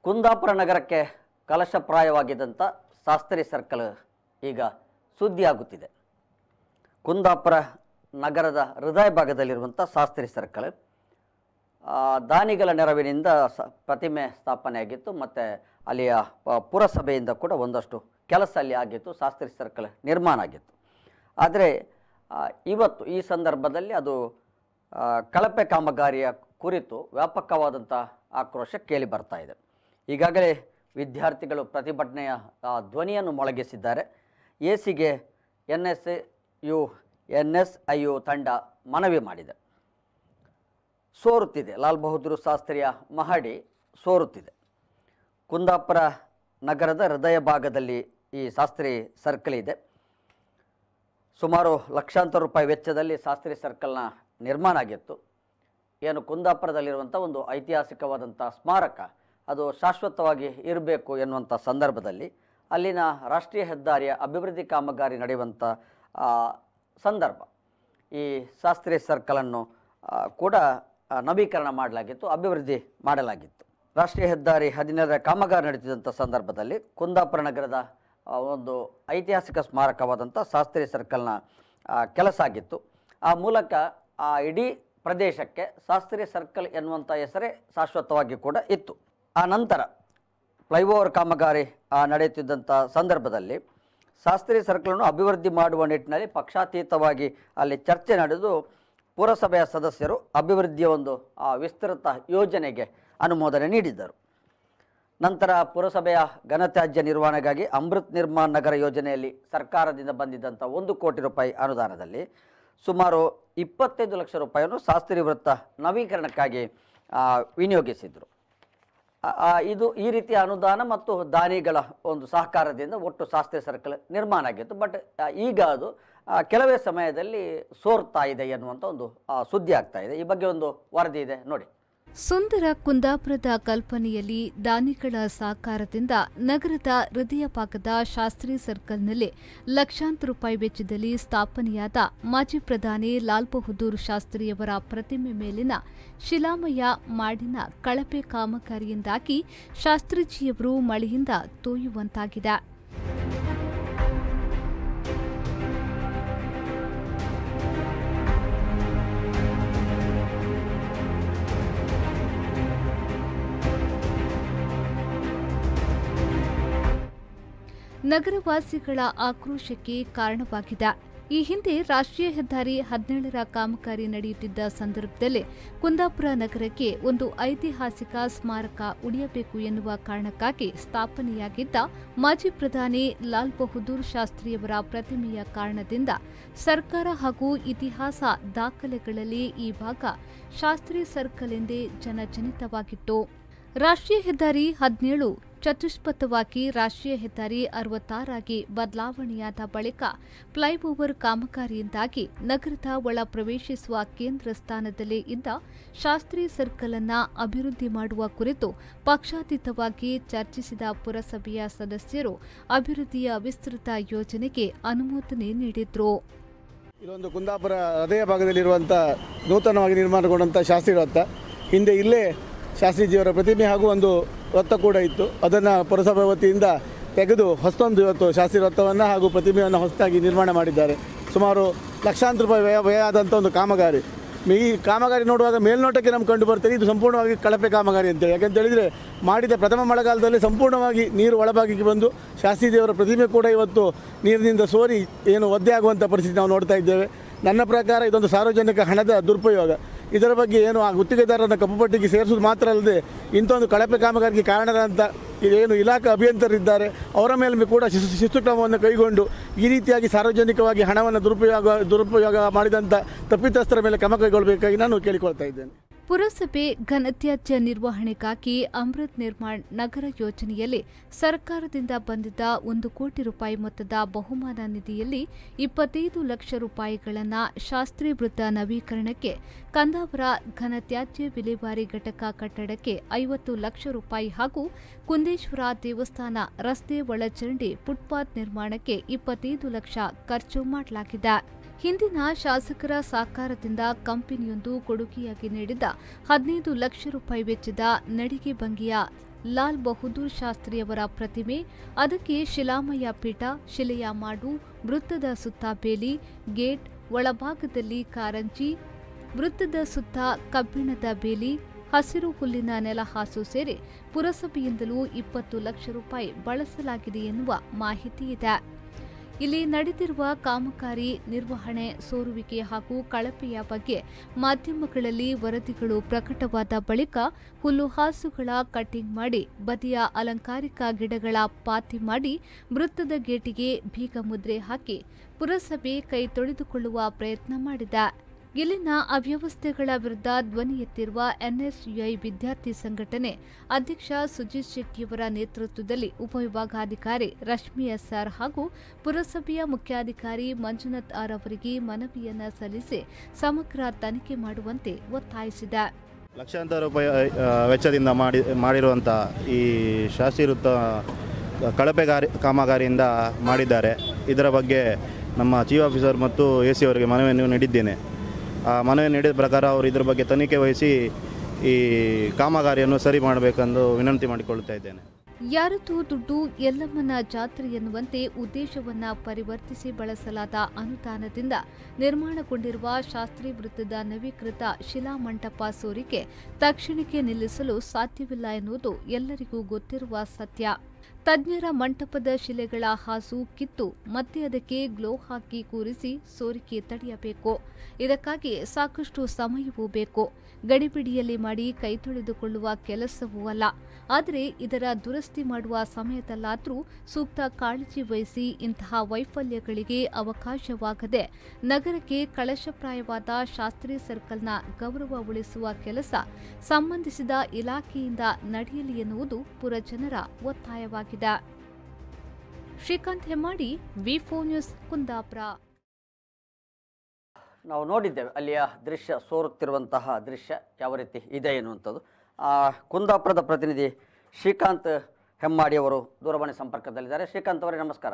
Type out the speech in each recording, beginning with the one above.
ಕುಂದಾಪುರ ನಗರಕ್ಕೆ ಕಲಶಪ್ರಾಯವಾಗಿದ್ದಂಥ ಶಾಸ್ತ್ರಿ ಸರ್ಕಲ್ ಈಗ ಸುದ್ದಿಯಾಗುತ್ತಿದೆ. ಕುಂದಾಪುರ ನಗರದ ಹೃದಯ ಭಾಗದಲ್ಲಿರುವಂಥ ಶಾಸ್ತ್ರಿ ಸರ್ಕಲ್ ದಾನಿಗಳ ನೆರವಿನಿಂದ ಪ್ರತಿಮೆ ಸ್ಥಾಪನೆಯಾಗಿತ್ತು ಮತ್ತು ಅಲ್ಲಿಯ ಪುರಸಭೆಯಿಂದ ಕೂಡ ಒಂದಷ್ಟು ಕೆಲಸ ಅಲ್ಲಿ ಆಗಿತ್ತು. ಶಾಸ್ತ್ರಿ ಸರ್ಕಲ್ ನಿರ್ಮಾಣ ಆಗಿತ್ತು. ಆದರೆ ಇವತ್ತು ಈ ಸಂದರ್ಭದಲ್ಲಿ ಅದು ಕಳಪೆ ಕಾಮಗಾರಿಯ ಕುರಿತು ವ್ಯಾಪಕವಾದಂಥ ಆಕ್ರೋಶ ಕೇಳಿ ಬರ್ತಾ ಇದೆ. ಈಗಾಗಲೇ ವಿದ್ಯಾರ್ಥಿಗಳು ಪ್ರತಿಭಟನೆಯ ಧ್ವನಿಯನ್ನು ಮೊಳಗಿಸಿದ್ದಾರೆ. ಎಸಿಗೆ ಎನ್ಎಸ್ಐಯು ತಂಡ ಮನವಿ ಮಾಡಿದೆ. ಸೋರುತ್ತಿದೆ, ಲಾಲ್ ಬಹದ್ದೂರ್ ಶಾಸ್ತ್ರಿಯ ಮಹಡಿ ಸೋರುತ್ತಿದೆ. ಕುಂದಾಪುರ ನಗರದ ಹೃದಯ ಭಾಗದಲ್ಲಿ ಈ ಶಾಸ್ತ್ರಿ ಸರ್ಕಲ್ ಇದೆ. ಸುಮಾರು ಲಕ್ಷಾಂತರ ರೂಪಾಯಿ ವೆಚ್ಚದಲ್ಲಿ ಶಾಸ್ತ್ರಿ ಸರ್ಕಲ್ನ ನಿರ್ಮಾಣ ಆಗಿತ್ತು. ಏನು ಕುಂದಾಪುರದಲ್ಲಿರುವಂಥ ಒಂದು ಐತಿಹಾಸಿಕವಾದಂಥ ಸ್ಮಾರಕ ಅದು ಶಾಶ್ವತವಾಗಿ ಇರಬೇಕು ಎನ್ನುವಂಥ ಸಂದರ್ಭದಲ್ಲಿ ಅಲ್ಲಿನ ರಾಷ್ಟ್ರೀಯ ಹೆದ್ದಾರಿಯ ಅಭಿವೃದ್ಧಿ ಕಾಮಗಾರಿ ನಡೆಯುವಂಥ ಸಂದರ್ಭ ಈ ಶಾಸ್ತ್ರಿ ಸರ್ಕಲನ್ನು ಕೂಡ ನವೀಕರಣ ಮಾಡಲಾಗಿತ್ತು, ಅಭಿವೃದ್ಧಿ ಮಾಡಲಾಗಿತ್ತು. ರಾಷ್ಟ್ರೀಯ ಹೆದ್ದಾರಿ 17ರ ಕಾಮಗಾರಿ ನಡೆಯುತ್ತಿದ್ದಂಥ ಸಂದರ್ಭದಲ್ಲಿ ಕುಂದಾಪುರ ನಗರದ ಒಂದು ಐತಿಹಾಸಿಕ ಸ್ಮಾರಕವಾದಂಥ ಶಾಸ್ತ್ರಿ ಸರ್ಕಲ್ನ ಕೆಲಸ ಆಗಿತ್ತು. ಆ ಮೂಲಕ ಆ ಇಡೀ ಪ್ರದೇಶಕ್ಕೆ ಶಾಸ್ತ್ರಿ ಸರ್ಕಲ್ ಎನ್ನುವಂಥ ಹೆಸರೇ ಶಾಶ್ವತವಾಗಿ ಕೂಡ ಇತ್ತು. ಆ ನಂತರ ಫ್ಲೈಓವರ್ ಕಾಮಗಾರಿ ನಡೆಯುತ್ತಿದ್ದಂಥ ಸಂದರ್ಭದಲ್ಲಿ ಶಾಸ್ತ್ರಿ ಸರ್ಕಲನ್ನು ಅಭಿವೃದ್ಧಿ ಮಾಡುವ ನಿಟ್ಟಿನಲ್ಲಿ ಪಕ್ಷಾತೀತವಾಗಿ ಅಲ್ಲಿ ಚರ್ಚೆ ನಡೆದು ಪುರಸಭೆಯ ಸದಸ್ಯರು ಅಭಿವೃದ್ಧಿಯ ಒಂದು ವಿಸ್ತೃತ ಯೋಜನೆಗೆ ಅನುಮೋದನೆ ನೀಡಿದ್ದರು. ನಂತರ ಪುರಸಭೆಯ ಘನತ್ಯಾಜ್ಯ ನಿರ್ವಹಣೆಗಾಗಿ ಅಮೃತ್ ನಿರ್ಮಾಣ ನಗರ ಯೋಜನೆಯಲ್ಲಿ ಸರ್ಕಾರದಿಂದ ಬಂದಿದ್ದಂಥ 1 ಕೋಟಿ ರೂಪಾಯಿ ಅನುದಾನದಲ್ಲಿ ಸುಮಾರು 25 ಲಕ್ಷ ರೂಪಾಯಿಯನ್ನು ಶಾಸ್ತ್ರಿ ವೃತ್ತ ನವೀಕರಣಕ್ಕಾಗಿ ವಿನಿಯೋಗಿಸಿದರು. ಇದು ಈ ರೀತಿಯ ಅನುದಾನ ಮತ್ತು ದಾನಿಗಳ ಒಂದು ಸಹಕಾರದಿಂದ ಒಟ್ಟು ಶಾಸ್ತ್ರಿ ಸರ್ಕಲ್ ನಿರ್ಮಾಣ ಆಗಿತ್ತು. ಬಟ್ ಈಗ ಅದು ಕೆಲವೇ ಸಮಯದಲ್ಲಿ ಸೋರ್ತಾ ಇದೆ ಎನ್ನುವಂಥ ಒಂದು ಸುದ್ದಿ ಆಗ್ತಾ ಇದೆ. ಈ ಬಗ್ಗೆ ಒಂದು ವರದಿ ಇದೆ ನೋಡಿ. ಸುಂದರ ಕುಂದಾಪುರದ ಕಲ್ಪನೆಯಲ್ಲಿ ದಾನಿಗಳ ಸಹಕಾರದಿಂದ ನಗರದ ಹೃದಯ ಭಾಗದ ಶಾಸ್ತ್ರಿ ಸರ್ಕಲ್ನಲ್ಲಿ ಲಕ್ಷಾಂತರ ರೂಪಾಯಿ ವೆಚ್ಚದಲ್ಲಿ ಸ್ಥಾಪನೆಯಾದ ಮಾಜಿ ಪ್ರಧಾನಿ ಲಾಲ್ ಬಹದ್ದೂರ್ ಶಾಸ್ತ್ರಿಯವರ ಪ್ರತಿಮೆ ಮೇಲಿನ ಶಿಲಾಮಯ ಮಾಡಿನ ಕಳಪೆ ಕಾಮಗಾರಿಯಿಂದಾಗಿ ಶಾಸ್ತ್ರೀಜಿಯವರು ಮಳೆಯಿಂದ ತೋಯುವಂತಾಗಿದೆ. ನಗರವಾಸಿಗಳ ಆಕ್ರೋಶಕ್ಕೆ ಕಾರಣವಾಗಿದೆ. ಈ ಹಿಂದೆ ರಾಷ್ಟ್ರೀಯ ಹೆದ್ದಾರಿ 17ರ ಕಾಮಗಾರಿ ನಡೆಯುತ್ತಿದ್ದ ಸಂದರ್ಭದಲ್ಲಿ ಕುಂದಾಪುರ ನಗರಕ್ಕೆ ಒಂದು ಐತಿಹಾಸಿಕ ಸ್ಮಾರಕ ಉಳಿಯಬೇಕು ಎನ್ನುವ ಕಾರಣಕ್ಕಾಗಿ ಸ್ಥಾಪನೆಯಾಗಿದ್ದ ಮಾಜಿ ಪ್ರಧಾನಿ ಲಾಲ್ ಬಹದ್ದೂರ್ ಶಾಸ್ತ್ರಿಯವರ ಪ್ರತಿಮೆಯ ಕಾರಣದಿಂದ ಸರ್ಕಾರ ಹಾಗೂ ಇತಿಹಾಸ ದಾಖಲೆಗಳಲ್ಲಿ ಈ ಭಾಗ ಶಾಸ್ತ್ರಿ ಸರ್ಕಲ್ ಎಂದೇ ಜನಜನಿತವಾಗಿತ್ತು. ರಾಷ್ಟ್ರೀಯ ಹೆದ್ದಾರಿ 17 ಚತುಷ್ಪಥವಾಗಿ ರಾಷ್ಟ್ರೀಯ ಹೆದ್ದಾರಿ 66 ಆಗಿ ಬದಲಾವಣೆಯಾದ ಬಳಿಕ ಫ್ಲೈಓವರ್ ಕಾಮಗಾರಿಯಿಂದಾಗಿ ನಗರದ ಒಳ ಪ್ರವೇಶಿಸುವ ಕೇಂದ್ರ ಸ್ಥಾನದಲ್ಲೇ ಇದ್ದ ಶಾಸ್ತ್ರಿ ಸರ್ಕಲ್ ಅನ್ನು ಅಭಿವೃದ್ಧಿ ಮಾಡುವ ಕುರಿತು ಪಕ್ಷಾತೀತವಾಗಿ ಚರ್ಚಿಸಿದ ಪುರಸಭೆಯ ಸದಸ್ಯರು ಅಭಿವೃದ್ಧಿಯ ವಿಸ್ತೃತ ಯೋಜನೆಗೆ ಅನುಮೋದನೆ ನೀಡಿದ್ರು. ಇದೊಂದು ಕುಂದಾಪುರ ಹೃದಯ ಭಾಗದಲ್ಲಿರುವಂಥ ನೂತನವಾಗಿ ನಿರ್ಮಾಣಗೊಂಡಂಥ ಶಾಸ್ತ್ರಿ ವೃತ್ತ. ಹಿಂದೆ ಇಲ್ಲೇ ಶಾಸ್ತ್ರೀಜಿಯವರ ಪ್ರತಿಮೆ ಹಾಗೂ ಒಂದು ವೃತ್ತ ಕೂಡ ಇತ್ತು. ಅದನ್ನು ಪುರಸಭೆ ವತಿಯಿಂದ ತೆಗೆದು ಹೊಸದೊಂದು ಇವತ್ತು ಶಾಸ್ತ್ರಿ ವೃತ್ತವನ್ನು ಹಾಗೂ ಪ್ರತಿಮೆಯನ್ನು ಹೊಸದಾಗಿ ನಿರ್ಮಾಣ ಮಾಡಿದ್ದಾರೆ. ಸುಮಾರು ಲಕ್ಷಾಂತರ ರೂಪಾಯಿ ವ್ಯಯ ಆದಂಥ ಒಂದು ಕಾಮಗಾರಿ. ಈ ಕಾಮಗಾರಿ ನೋಡುವಾಗ ಮೇಲ್ನೋಟಕ್ಕೆ ನಮ್ಗೆ ಕಂಡು ಬರ್ತದೆ ಇದು ಸಂಪೂರ್ಣವಾಗಿ ಕಳಪೆ ಕಾಮಗಾರಿ ಅಂತೇಳಿ. ಯಾಕೆಂತೇಳಿದರೆ ಮಾಡಿದ ಪ್ರಥಮ ಮಳೆಗಾಲದಲ್ಲಿ ಸಂಪೂರ್ಣವಾಗಿ ನೀರು ಒಳಭಾಗಕ್ಕೆ ಬಂದು ಶಾಸ್ತ್ರೀಜಿಯವರ ಪ್ರತಿಮೆ ಕೂಡ ಇವತ್ತು ನೀರಿನಿಂದ ಸೋರಿ ಏನು ಒದ್ದೆ ಆಗುವಂಥ ಪರಿಸ್ಥಿತಿ ನಾವು ನೋಡ್ತಾ ಇದ್ದೇವೆ. ನನ್ನ ಪ್ರಕಾರ ಇದೊಂದು ಸಾರ್ವಜನಿಕ ಹಣದ ದುರುಪಯೋಗ. ಇದರ ಬಗ್ಗೆ ಏನು ಆ ಗುತ್ತಿಗೆದಾರರನ್ನು ಕಪ್ಪುಪಟ್ಟಿಗೆ ಸೇರಿಸೋದು ಮಾತ್ರ ಅಲ್ಲದೆ ಇಂಥೊಂದು ಕಳಪೆ ಕಾಮಗಾರಿಗೆ ಕಾರಣದಂಥ ಏನು ಇಲಾಖಾ ಅಭಿಯಂತರಿದ್ದಾರೆ ಅವರ ಮೇಲೆ ಕೂಡ ಶಿಸ್ತು ಕ್ರಮವನ್ನು ಕೈಗೊಂಡು ಈ ರೀತಿಯಾಗಿ ಸಾರ್ವಜನಿಕವಾಗಿ ಹಣವನ್ನು ದುರುಪಯೋಗ ಮಾಡಿದಂಥ ತಪ್ಪಿತಸ್ಥರ ಮೇಲೆ ಕ್ರಮ ಕೈಗೊಳ್ಳಬೇಕಾಗಿ ನಾನು ಕೇಳಿಕೊಳ್ತಾ ಇದ್ದೇನೆ. ಪುರಸಭೆ ಘನತ್ಯಾಜ್ಯ ನಿರ್ವಹಣೆಗಾಗಿ ಅಮೃತ್ ನಿರ್ಮಾಣ್ ನಗರ ಯೋಜನೆಯಲ್ಲಿ ಸರ್ಕಾರದಿಂದ ಬಂದಿದ್ದ 1 ಕೋಟಿ ರೂಪಾಯಿ ಮೊತ್ತದ ಬಹುಮಾನ ನಿಧಿಯಲ್ಲಿ 25 ಲಕ್ಷ ರೂಪಾಯಿಗಳನ್ನು ಶಾಸ್ತ್ರಿ ವೃತ್ತ ನವೀಕರಣಕ್ಕೆ, ಕಂದಾವರ ಘನತ್ಯಾಜ್ಯ ವಿಲೇವಾರಿ ಘಟಕ ಕಟ್ಟಡಕ್ಕೆ 50 ಲಕ್ಷ ರೂಪಾಯಿ ಹಾಗೂ ಕುಂದೇಶ್ವರ ದೇವಸ್ಥಾನ ರಸ್ತೆ ಒಳಚರಂಡಿ ಫುಟ್ಪಾತ್ ನಿರ್ಮಾಣಕ್ಕೆ 25 ಲಕ್ಷ ಖರ್ಚು ಮಾಡಲಾಗಿದೆ. ಹಿಂದಿನ ಶಾಸಕರ ಸಹಕಾರದಿಂದ ಕಂಪನಿಯೊಂದು ಕೊಡುಗೆಯಾಗಿ ನೀಡಿದ್ದ 15 ಲಕ್ಷ ರೂಪಾಯಿ ವೆಚ್ಚದ ನಡಿಗೆ ಭಂಗಿಯ ಲಾಲ್ ಬಹದ್ದೂರ್ ಶಾಸ್ತ್ರಿಯವರ ಪ್ರತಿಮೆ, ಅದಕ್ಕೆ ಶಿಲಾಮಯ ಪೀಠ, ಶಿಲೆಯ ಮಾಡು, ವೃತ್ತದ ಸುತ್ತ ಬೇಲಿ, ಗೇಟ್, ಒಳಭಾಗದಲ್ಲಿ ಕಾರಂಜಿ, ವೃತ್ತದ ಸುತ್ತ ಕಬ್ಬಿಣದ ಬೇಲಿ, ಹಸಿರು ಹುಲ್ಲಿನ ನೆಲಹಾಸು ಸೇರಿ ಪುರಸಭೆಯಿಂದಲೂ 20 ಲಕ್ಷ ರೂಪಾಯಿ ಬಳಸಲಾಗಿದೆ ಎನ್ನುವ ಮಾಹಿತಿ ಇದೆ. ಇಲ್ಲಿ ನಡೆದಿರುವ ಕಾಮಗಾರಿ ನಿರ್ವಹಣೆ, ಸೋರುವಿಕೆ ಹಾಗೂ ಕಳಪೆಯ ಬಗ್ಗೆ ಮಾಧ್ಯಮಗಳಲ್ಲಿ ವರದಿಗಳು ಪ್ರಕಟವಾದ ಬಳಿಕ ಹುಲ್ಲುಹಾಸುಗಳ ಕಟ್ಟಿಂಗ್ ಮಾಡಿ, ಬದಿಯ ಅಲಂಕಾರಿಕ ಗಿಡಗಳ ಪಾತಿ ಮಾಡಿ, ವೃತ್ತದ ಗೇಟಿಗೆ ಬೀಗ ಮುದ್ರೆ ಹಾಕಿ ಪುರಸಭೆ ಕೈ ತೊಳೆದುಕೊಳ್ಳುವ ಪ್ರಯತ್ನ ಮಾಡಿದೆ. ಇಲ್ಲಿನ ಅವ್ಯವಸ್ಥೆಗಳ ವಿರುದ್ಧ ಧ್ವನಿ ಎತ್ತಿರುವ ಎನ್ಎಸ್ಯುಐ ವಿದ್ಯಾರ್ಥಿ ಸಂಘಟನೆ ಅಧ್ಯಕ್ಷ ಸುಜಿತ್ ಶೆಟ್ಟಿಯವರ ನೇತೃತ್ವದಲ್ಲಿ ಉಪವಿಭಾಗಾಧಿಕಾರಿ ರಶ್ಮಿ ಎಸ್ಆರ್ ಹಾಗೂ ಪುರಸಭೆಯ ಮುಖ್ಯಾಧಿಕಾರಿ ಮಂಜುನಾಥ್ ಆರ್ ಅವರಿಗೆ ಮನವಿಯನ್ನ ಸಲ್ಲಿಸಿ ಸಮಗ್ರ ತನಿಖೆ ಮಾಡುವಂತೆ ಒತ್ತಾಯಿಸಿದೆ. ಲಕ್ಷಾಂತರ ರೂಪಾಯಿ ವೆಚ್ಚದಿಂದ ಮಾಡಿರುವಂಥ ಈ ಶಾಸ್ತ್ರಿ ವೃತ್ತ ಕಳಪೆ ಕಾಮಗಾರಿಯಿಂದ ಮಾಡಿದ್ದಾರೆ. ಇದರ ಬಗ್ಗೆ ನಮ್ಮ ಚೀಫ್ ಆಫೀಸರ್ ಮತ್ತು AC ಅವರಿಗೆ ಮನವಿಯನ್ನು ನೀಡಿದ್ದೇನೆ. ಆ ಮನವಿ ನೀಡಿದ ಪ್ರಕಾರ ಅವರು ಇದರ ಬಗ್ಗೆ ತನಿಖೆ ವಹಿಸಿ ಈ ಕಾಮಗಾರಿಯನ್ನು ಸರಿ ಮಾಡಬೇಕೆಂದು ವಿನಂತಿ ಮಾಡಿಕೊಳ್ಳುತ್ತಾ ಇದ್ದೇನೆ. ಯಾರದ್ದು ದುಡ್ಡು ಎಲ್ಲಮ್ಮನ ಜಾತ್ರೆ ಎನ್ನುವಂತೆ ಉದ್ದೇಶವನ್ನ ಪರಿವರ್ತಿಸಿ ಬಳಸಲಾದ ಅನುದಾನದಿಂದ ನಿರ್ಮಾಣಗೊಂಡಿರುವ ಶಾಸ್ತ್ರಿ ವೃತ್ತದ ನವೀಕೃತ ಶಿಲಾಮಂಟಪ ಸೋರಿಕೆ ತಕ್ಷಣಕ್ಕೆ ನಿಲ್ಲಿಸಲು ಸಾಧ್ಯವಿಲ್ಲ ಎನ್ನುವುದು ಎಲ್ಲರಿಗೂ ಗೊತ್ತಿರುವ ಸತ್ಯ. ತಜ್ಞರ ಮಂಟಪದ ಶಿಲೆಗಳ ಹಾಸು ಕಿತ್ತು ಮತ್ತೆ ಅದಕ್ಕೆ ಗ್ಲೋ ಹಾಕಿ ಕೂರಿಸಿ ಸೋರಿಕೆ ತಡೆಯಬೇಕು. ಇದಕ್ಕಾಗಿ ಸಾಕಷ್ಟು ಸಮಯವೂ ಬೇಕು. ಗಡಿಬಿಡಿಯಲ್ಲಿ ಮಾಡಿ ಕೈ ತೊಳೆದುಕೊಳ್ಳುವ ಕೆಲಸವೂ ಅಲ್ಲ. ಆದರೆ ಇದರ ದುರಸ್ತಿ ಮಾಡುವ ಸಮಯದಲ್ಲಾದರೂ ಸೂಕ್ತ ಕಾಳಜಿ ವಹಿಸಿ ಇಂತಹ ವೈಫಲ್ಯಗಳಿಗೆ ಅವಕಾಶವಾಗದೆ ನಗರಕ್ಕೆ ಕಳಶಪ್ರಾಯವಾದ ಶಾಸ್ತ್ರಿ ಸರ್ಕಲ್ನ ಗೌರವ ಉಳಿಸುವ ಕೆಲಸ ಸಂಬಂಧಿಸಿದ ಇಲಾಖೆಯಿಂದ ನಡೆಯಲಿ ಎನ್ನುವುದು ಪುರಜನರ ಒತ್ತಾಯವಾಗಿದೆ. ಶ್ರೀಕಾಂತ್ ಹೆಮ್ಮಾಡಿ, ವಿ4 ನ್ಯೂಸ್, ಕುಂದಾಪುರ. ನಾವು ನೋಡಿದ್ದೇವೆ ಅಲ್ಲಿಯ ದೃಶ್ಯ, ಸೋರುತ್ತಿರುವಂತಹ ದೃಶ್ಯ ಯಾವ ರೀತಿ ಇದೆ ಎನ್ನುವಂಥದ್ದು. ಕುಂದಾಪುರದ ಪ್ರತಿನಿಧಿ ಶ್ರೀಕಾಂತ್ ಹೆಮ್ಮಾಡಿ ಅವರು ದೂರವಾಣಿ ಸಂಪರ್ಕದಲ್ಲಿದ್ದಾರೆ. ಶ್ರೀಕಾಂತ್ ಅವರೇ ನಮಸ್ಕಾರ.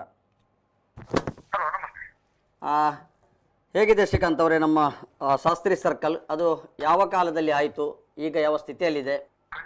ಹೇಗಿದೆ ಶ್ರೀಕಾಂತ್ ಅವರೇ ನಮ್ಮ ಶಾಸ್ತ್ರಿ ಸರ್ಕಲ್? ಅದು ಯಾವ ಕಾಲದಲ್ಲಿ ಆಯಿತು, ಈಗ ಯಾವ ಸ್ಥಿತಿಯಲ್ಲಿದೆ?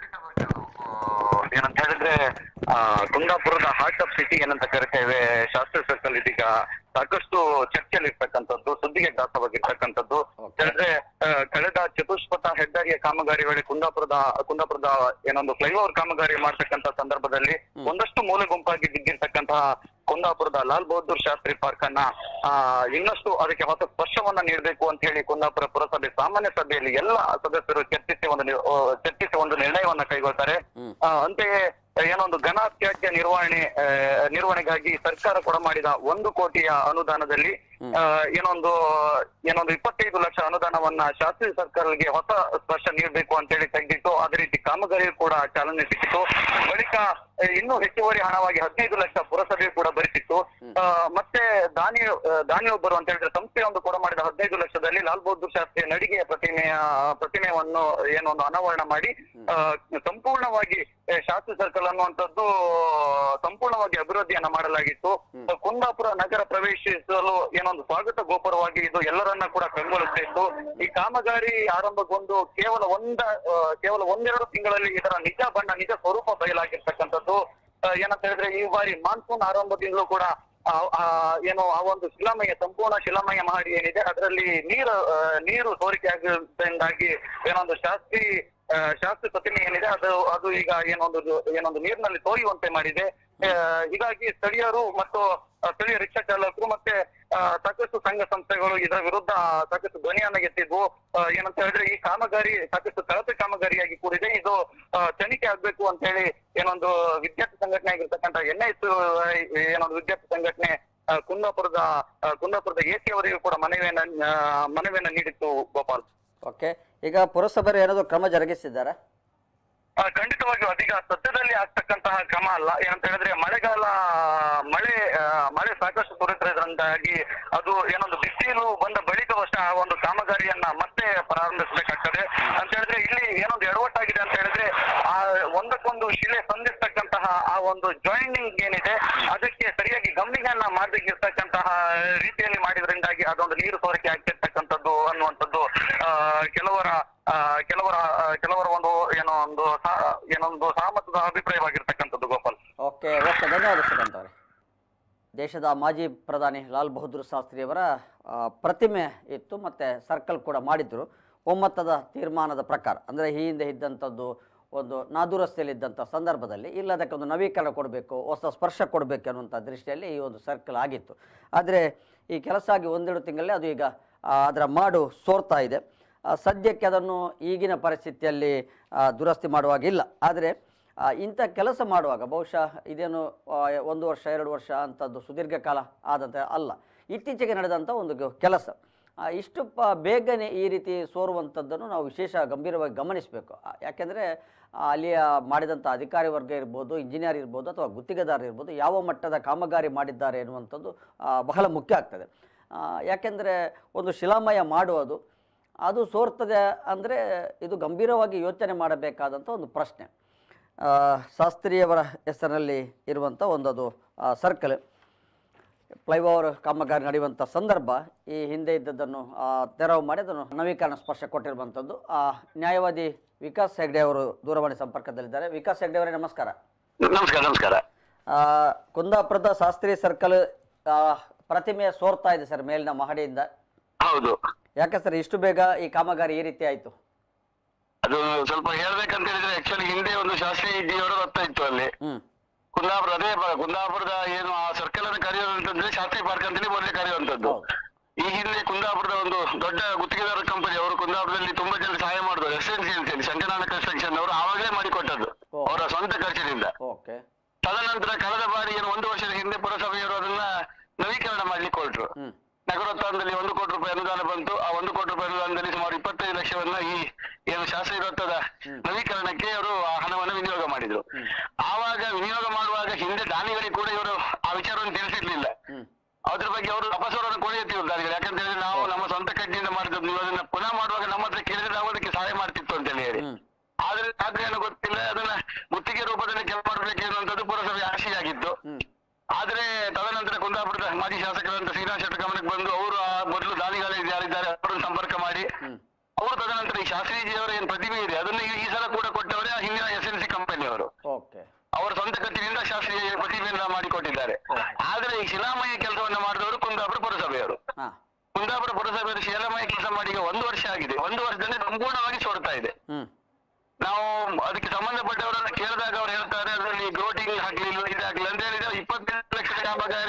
ಏನಂತ ಹೇಳಿದ್ರೆ ಕುಂದಾಪುರದ ಹಾರ್ಟ್ ಆಫ್ ಸಿಟಿ ಏನಂತ ಕರಿತೇವೆ ಶಾಸ್ತ್ರಿ ಸರ್ಕಲ್ ಇದೀಗ ಸಾಕಷ್ಟು ಚರ್ಚೆಯಲ್ಲಿ ಇರ್ತಕ್ಕಂಥದ್ದು, ಸುದ್ದಿಗೆ ಗ್ರಾಸವಾಗಿರ್ತಕ್ಕಂಥದ್ದು. ಹೇಳಿದ್ರೆ ಕಳೆದ ಚತುಷ್ಪಥ ಹೆದ್ದಾರಿಯ ಕಾಮಗಾರಿ ವೇಳೆ ಕುಂದಾಪುರದ ಏನೊಂದು ಫ್ಲೈಓವರ್ ಕಾಮಗಾರಿ ಮಾಡ್ತಕ್ಕಂಥ ಸಂದರ್ಭದಲ್ಲಿ ಒಂದಷ್ಟು ಮೂಲೆ ಗುಂಪಾಗಿ ಬಿದ್ದಿರ್ತಕ್ಕಂತಹ ಕುಂದಾಪುರದ ಲಾಲ್ ಬಹದ್ದೂರ್ ಶಾಸ್ತ್ರಿ ಪಾರ್ಕ್ ಅನ್ನ ಇನ್ನಷ್ಟು ಅದಕ್ಕೆ ಹೊಸ ಸ್ಪರ್ಶವನ್ನ ನೀಡಬೇಕು ಅಂತ ಹೇಳಿ ಕುಂದಾಪುರ ಪುರಸಭೆ ಸಾಮಾನ್ಯ ಸಭೆಯಲ್ಲಿ ಎಲ್ಲ ಸದಸ್ಯರು ಚರ್ಚಿಸಿ ಒಂದು ನಿರ್ಣಯವನ್ನ ಕೈಗೊಳ್ತಾರೆ. ಅಂತೆಯೇ ಏನೊಂದು ಘನ ತ್ಯಾಜ್ಯ ನಿರ್ವಹಣೆಗಾಗಿ ಸರ್ಕಾರ ಕೊಡಮಾಡಿದ 1 ಕೋಟಿಯ ಅನುದಾನದಲ್ಲಿ ಏನೊಂದು 25 ಲಕ್ಷ ಅನುದಾನವನ್ನ ಶಾಸ್ತ್ರಿ ಸರ್ಕಲ್ಗೆ ಹೊಸ ಸ್ಪರ್ಶ ನೀಡಬೇಕು ಅಂತ ಹೇಳಿ ತೆಗೆದಿತ್ತು. ಅದೇ ರೀತಿ ಕಾಮಗಾರಿ ಕೂಡ ಚಾಲನೆ ಸಿಕ್ಕಿತ್ತು. ಬಳಿಕ ಇನ್ನೂ ಹೆಚ್ಚುವರಿ ಹಣವಾಗಿ 15 ಲಕ್ಷ ಪುರಸಭೆ ಕೂಡ ಭರಿಸಿತ್ತು. ಮತ್ತೆ ದಾನಿಯೊಬ್ಬರು ಅಂತ ಹೇಳಿದ್ರೆ ಸಂಸ್ಥೆಯೊಂದು ಕೂಡ ಮಾಡಿದ 15 ಲಕ್ಷದಲ್ಲಿ ಲಾಲ್ ಬಹದ್ದೂರ್ ಶಾಸ್ತ್ರಿ ನಡಿಗೆಯ ಪ್ರತಿಮೆಯನ್ನು ಏನೊಂದು ಅನಾವರಣ ಮಾಡಿ ಸಂಪೂರ್ಣವಾಗಿ ಶಾಸ್ತ್ರಿ ಸರ್ಕಲ್ ಅನ್ನುವಂಥದ್ದು ಸಂಪೂರ್ಣವಾಗಿ ಅಭಿವೃದ್ಧಿಯನ್ನ ಮಾಡಲಾಗಿತ್ತು. ಕುಂದಾಪುರ ನಗರ ಪ್ರವೇಶಿಸಲು ಏನೊಂದು ಸ್ವಾಗತ ಗೋಪುರವಾಗಿ ಇದು ಎಲ್ಲರನ್ನ ಕೂಡ ಕಂಗೊಳಿಸ್ತಾ ಈ ಕಾಮಗಾರಿ ಆರಂಭಗೊಂಡು ಕೇವಲ ಒಂದೆರಡು ತಿಂಗಳಲ್ಲಿ ಇದರ ನಿಜ ಸ್ವರೂಪ ಬಯಲಾಗಿರ್ತಕ್ಕಂಥದ್ದು. ಏನಂತ ಹೇಳಿದ್ರೆ ಈ ಬಾರಿ ಮಾನ್ಸೂನ್ ಆರಂಭದಿಂದಲೂ ಕೂಡ ಏನು ಆ ಒಂದು ಸಂಪೂರ್ಣ ಶಿಲಾಮಯ ಮಹಡಿ ಏನಿದೆ ಅದರಲ್ಲಿ ನೀರು ಸೋರಿಕೆ ಆಗಿದ್ದರಿಂದಾಗಿ ಏನೊಂದು ಶಾಸ್ತ್ರಿ ಪ್ರತಿಮೆ ಏನಿದೆ ಅದು ಈಗ ಏನೊಂದು ನೀರಿನಲ್ಲಿ ತೋಯುವಂತೆ ಮಾಡಿದೆ. ಹೀಗಾಗಿ ಸ್ಥಳೀಯರು ಮತ್ತು ಸ್ಥಳೀಯ ರಿಕ್ಷಾ ಚಾಲಕರು ಮತ್ತೆ ಸಾಕಷ್ಟು ಸಂಘ ಸಂಸ್ಥೆಗಳು ಇದರ ವಿರುದ್ಧ ಸಾಕಷ್ಟು ಧ್ವನಿಯನ್ನ ಎತ್ತಿದ್ವು. ಏನಂತ ಹೇಳಿದ್ರೆ ಈ ಕಾಮಗಾರಿ ಸಾಕಷ್ಟು ಕಳಪೆ ಕಾಮಗಾರಿಯಾಗಿ ಕೂಡಿದೆ, ಇದು ತನಿಖೆ ಆಗ್ಬೇಕು ಅಂತ ಹೇಳಿ ಏನೊಂದು ವಿದ್ಯಾರ್ಥಿ ಸಂಘಟನೆ ಆಗಿರ್ತಕ್ಕಂಥ ಏನೊಂದು ವಿದ್ಯಾರ್ಥಿ ಸಂಘಟನೆ ಕುಂದಾಪುರದ AC ಅವರಿಗೂ ಕೂಡ ಮನವಿಯನ್ನ ನೀಡಿತ್ತು. ಗೋಪಾಲ್, ಓಕೆ, ಈಗ ಪುರಸಭೆ ಏನಾದರೂ ಕ್ರಮ ಜರುಗಿಸಿದ್ದಾರೆ? ಖಂಡಿತವಾಗಿಯೂ ಅದೀಗ ಸದ್ಯದಲ್ಲಿ ಆಗ್ತಕ್ಕಂತಹ ಕ್ರಮ ಅಲ್ಲ. ಏನಂತ ಹೇಳಿದ್ರೆ ಮಳೆ ಸಾಕಷ್ಟು ಸುರಿದ್ರಿಂದಾಗಿ ಅದು ಏನೊಂದು ಬಿಸಿಲು ಬಂದ ಬಳಿಕವಷ್ಟೇ ಆ ಒಂದು ಕಾಮಗಾರಿಯನ್ನ ಮತ್ತೆ ಪ್ರಾರಂಭಿಸಬೇಕಾಗ್ತದೆ ಅಂತ ಹೇಳಿದ್ರೆ ಇಲ್ಲಿ ಏನೊಂದು ಎಡವಟ್ಟಾಗಿದೆ ಅಂತ ಹೇಳಿದ್ರೆ ಆ ಒಂದಕ್ಕೊಂದು ಶಿಲೆ ಸಂಧಿಸ್ತಕ್ಕಂತಹ ಆ ಒಂದು ಜಾಯಿನಿಂಗ್ ಏನಿದೆ ಅದಕ್ಕೆ ಸರಿಯಾಗಿ ಗಮ್ಮಿಂಗನ್ನ ಮಾಡಬೇಕಿರ್ತಕ್ಕಂತಹ ರೀತಿಯಲ್ಲಿ ಮಾಡಿದ್ರಿಂದಾಗಿ ಅದೊಂದು ನೀರು ಸೋರಿಕೆ ಆಗ್ತಿರ್ತಕ್ಕಂಥದ್ದು ಅನ್ನುವಂಥದ್ದು ಕೆಲವರ ಕೆಲವರ ಏನೊಂದು ಸಹಮತದ ಅಭಿಪ್ರಾಯವಾಗಿರ್ತಕ್ಕಂಥದ್ದು ಗೋಪಾಲ್. ಓಕೆ ಓಕೆ, ಧನ್ಯವಾದ ಶ್ರೀಕಾಂತ್ ಅವರೇ. ದೇಶದ ಮಾಜಿ ಪ್ರಧಾನಿ ಲಾಲ್ ಬಹದ್ದೂರ್ ಶಾಸ್ತ್ರಿಯವರ ಪ್ರತಿಮೆ ಇತ್ತು ಮತ್ತು ಸರ್ಕಲ್ ಕೂಡ ಮಾಡಿದ್ರು ಒಮ್ಮತದ ತೀರ್ಮಾನದ ಪ್ರಕಾರ. ಅಂದರೆ ಈ ಹಿಂದೆ ಇದ್ದಂಥದ್ದು ಒಂದು ನಾದುರಸ್ತಿಯಲ್ಲಿದ್ದಂಥ ಸಂದರ್ಭದಲ್ಲಿ ಇಲ್ಲ ಅದಕ್ಕೆ ಒಂದು ನವೀಕರಣ ಕೊಡಬೇಕು, ಹೊಸ ಸ್ಪರ್ಶ ಕೊಡಬೇಕು ಅನ್ನುವಂಥ ದೃಷ್ಟಿಯಲ್ಲಿ ಈ ಒಂದು ಸರ್ಕಲ್ ಆಗಿತ್ತು. ಆದರೆ ಈ ಕೆಲಸ ಆಗಿ 1-2 ತಿಂಗಳಲ್ಲೇ ಅದು ಈಗ ಅದರ ಮಾಡು ಸೋರ್ತಾ ಇದೆ. ಸದ್ಯಕ್ಕೆ ಅದನ್ನು ಈಗಿನ ಪರಿಸ್ಥಿತಿಯಲ್ಲಿ ದುರಸ್ತಿ ಮಾಡುವಾಗಿಲ್ಲ. ಆದರೆ ಇಂಥ ಕೆಲಸ ಮಾಡುವಾಗ ಬಹುಶಃ ಇದೇನು 1 ವರ್ಷ 2 ವರ್ಷ ಅಂಥದ್ದು ಸುದೀರ್ಘ ಕಾಲ ಆದಂಥ ಅಲ್ಲ, ಇತ್ತೀಚೆಗೆ ನಡೆದಂಥ ಒಂದು ಕೆಲಸ. ಇಷ್ಟು ಬೇಗನೆ ಈ ರೀತಿ ಸೋರುವಂಥದ್ದನ್ನು ನಾವು ವಿಶೇಷ ಗಂಭೀರವಾಗಿ ಗಮನಿಸಬೇಕು. ಯಾಕೆಂದರೆ ಅಲ್ಲಿಯ ಮಾಡಿದಂಥ ಅಧಿಕಾರಿ ವರ್ಗ ಇರ್ಬೋದು, ಇಂಜಿನಿಯರ್ ಇರ್ಬೋದು ಅಥವಾ ಗುತ್ತಿಗೆದಾರ ಇರ್ಬೋದು, ಯಾವ ಮಟ್ಟದ ಕಾಮಗಾರಿ ಮಾಡಿದ್ದಾರೆ ಎನ್ನುವಂಥದ್ದು ಬಹಳ ಮುಖ್ಯ ಆಗ್ತದೆ. ಯಾಕೆಂದರೆ ಒಂದು ಶಿಲಾಮಯ ಮಾಡುವುದು ಅದು ಸೋರ್ತದೆ ಅಂದರೆ ಇದು ಗಂಭೀರವಾಗಿ ಯೋಚನೆ ಮಾಡಬೇಕಾದಂಥ ಒಂದು ಪ್ರಶ್ನೆ. ಶಾಸ್ತ್ರಿಯವರ ಹೆಸರಿನಲ್ಲಿ ಇರುವಂಥ ಒಂದದು ಸರ್ಕಲ್ ಫ್ಲೈಓವರ್ ಕಾಮಗಾರಿ ನಡೆಯುವಂಥ ಸಂದರ್ಭ ಈ ಹಿಂದೆ ಇದ್ದದ್ದನ್ನು ತೆರವು ಮಾಡಿ ಅದನ್ನು ನವೀಕರಣ ಸ್ಪರ್ಶ ಕೊಟ್ಟಿರುವಂಥದ್ದು. ನ್ಯಾಯವಾದಿ ವಿಕಾಸ್ ಹೆಗ್ಡೆ ಅವರು ದೂರವಾಣಿ ಸಂಪರ್ಕದಲ್ಲಿದ್ದಾರೆ. ವಿಕಾಸ್ ಹೆಗ್ಡೆ ಅವರೇ ನಮಸ್ಕಾರ. ನಮಸ್ಕಾರ. ಕುಂದಾಪುರದ ಶಾಸ್ತ್ರಿ ಸರ್ಕಲ್ ಪ್ರತಿಮೆ ಸೋರ್ತಾ ಇದೆ ಸರ್ ಮೇಲಿನ ಮಹಡಿಯಿಂದ. ಹೌದು. ಯಾಕೆ ಸರ್ ಇಷ್ಟು ಬೇಗ ಈ ಕಾಮಗಾರಿ ಈ ರೀತಿ ಆಯ್ತು? ಅದು ಸ್ವಲ್ಪ ಹೇಳ್ಬೇಕಂತ ಹೇಳಿದ್ರೆ ಆಕ್ಚುಲಿ ಹಿಂದೆ ಒಂದು ಶಾಸ್ತ್ರೀಜಿಯವರ ರಥ ಇತ್ತು ಅಲ್ಲಿ ಕುಂದಾಪುರ. ಅದೇ ಕುಂದಾಪುರದ ಏನು ಆ ಸರ್ಕಲ್ ಅನ್ನು ಕರೆಯುವಂತಂದ್ರೆ ಶಾಸ್ತ್ರಿ ಪಾರ್ಕ್ ಅಂತೇಳಿ ಮೊದಲೇ ಕರೆಯುವಂತದ್ದು. ಈ ಹಿಂದೆ ಕುಂದಾಪುರದ ಒಂದು ದೊಡ್ಡ ಗುತ್ತಿಗೆದಾರ ಕಂಪನಿ ಅವರು ಕುಂದಾಪುರದಲ್ಲಿ ತುಂಬಾ ಜನ ಸಹಾಯ ಮಾಡಿದ್ರು. ಎಸ್ಎನ್ಸಿ ಅಂತೇಳಿ ಶಂಕರನಾರಾಯಣ ಕನ್ಸ್ಟ್ರಕ್ಷನ್ ಅವರು ಆವಾಗಲೇ ಮಾಡಿಕೊಟ್ಟದ್ದು ಅವರ ಸ್ವಂತ ಖರ್ಚಿನಿಂದ. ತದನಂತರ ಕಳೆದ ಬಾರಿ ಏನು 1 ವರ್ಷದ ಹಿಂದೆ ಪುರಸಭೆಯವರು ಅದನ್ನ ನವೀಕರಣ ಮಾಡ್ಲಿಕ್ಕೆ ಹೊರಟರು. ನಗರೋತ್ಥಾನದಲ್ಲಿ 1 ಕೋಟಿ ರೂಪಾಯಿ ಅನುದಾನ ಬಂತು. ಆ 1 ಕೋಟಿ ರೂಪಾಯಿ ಅನುದಾನದಲ್ಲಿ ಸುಮಾರು 25 ಲಕ್ಷವನ್ನ ಈ ಏನು ಶಾಸ್ತ್ರಿ ವೃತ್ತದ ನವೀಕರಣಕ್ಕೆ ಅವರು ಆ ಹಣವನ್ನು ವಿನಿಯೋಗ ಮಾಡಿದ್ರು. ಆವಾಗ ವಿನಿಯೋಗ ಮಾಡುವಾಗ ಹಿಂದೆ ದಾನಿಗಳಿಗೆ ಕೂಡ ಇವರು ಆ ವಿಚಾರವನ್ನು ತಿಳಿಸಿರ್ಲಿಲ್ಲ. ಅದ್ರ ಬಗ್ಗೆ ಅವರು ಅಪಸ್ವರವನ್ನು ಕೊಳೆಯುತ್ತಿದ್ರು ದಾನಿಗಳು. ಯಾಕಂತ ಹೇಳಿದ್ರೆ ನಾವು ನಮ್ಮ ಸ್ವಂತ ಕಡ್ಡಿಯಿಂದ ಮಾಡಿದ್ದು, ನೀವು ಅದನ್ನ ಪುನಃ ಮಾಡುವಾಗ ನಮ್ಮ ಹತ್ರ ಕೇಳಿದ್ರೆ ನಾವು ಅದಕ್ಕೆ ಸಹಾಯ ಮಾಡ್ತಿತ್ತು ಅಂತ ಹೇಳಿ. ಆದ್ರೆ ಏನು ಗೊತ್ತಿಲ್ಲ, ಅದನ್ನ ಗುತ್ತಿಗೆ ರೂಪದಲ್ಲಿ ಕೆಲಸ ಮಾಡಬೇಕು ಎನ್ನುವಂಥದ್ದು ಪುರಸಭೆ ಆಶೆಯಾಗಿತ್ತು. ಆದ್ರೆ ತದನಂತರ ಕುಂದಾಪುರದ ಮಾಜಿ ಶಾಸಕರಂತ ಶ್ರೀನಿವಾಸ ಶೆಟ್ಟಿ ಗಮನಕ್ಕೆ ಬಂದು ಅವರು ಆ ಮೊದಲು ದಾನಿಗಳು ಯಾರಿದ್ದಾರೆ ಅವರನ್ನು ಸಂಪರ್ಕ ಮಾಡಿ ಅವರು ತದನಂತರ ಈ ಶಾಸ್ತ್ರೀಜಿಯವರ ಏನ್ ಪ್ರತಿಮೆ ಇದೆ ಅದನ್ನು ಈ ಸಲ ಕೂಡ ಕೊಟ್ಟವರೇ ಹಿಂದಿನ ಎಸ್ಎನ್ಸಿ ಕಂಪನಿಯವರು. ಅವರ ಸ್ವಂತ ಖರ್ಚಿನಿಂದ ಶಾಸ್ತ್ರೀಯ ಪ್ರತಿಮೆಯನ್ನ ಮಾಡಿಕೊಟ್ಟಿದ್ದಾರೆ. ಆದ್ರೆ ಈ ಶಿಲಾಮಯ ಕೆಲಸವನ್ನ ಮಾಡಿದವರು ಕುಂದಾಪುರ ಪುರಸಭೆಯವರು. ಕುಂದಾಪುರ ಪುರಸಭೆಯವರು ಶಿಲಾಮಯ ಕೆಲಸ ಮಾಡಿ ಈಗ 1 ವರ್ಷ ಆಗಿದೆ. 1 ವರ್ಷದಲ್ಲಿ ಸಂಪೂರ್ಣವಾಗಿ ಸೋರ್ತಾ ಇದೆ. ನಾವು ಅದಕ್ಕೆ ಸಂಬಂಧಪಟ್ಟವರನ್ನ ಕೇಳಿದಾಗ ಅವ್ರು ಹೇಳ್ತಾರೆ ಅದರಲ್ಲಿ ಗ್ರೋಟಿಂಗ್ ಹಾಕ್ಲಿಲ್ಲ, ಇದಾಗ್ಲಿಲ್ಲ ಅಂತ ಹೇಳಿದ್ರೆ 25 ಲಕ್ಷದ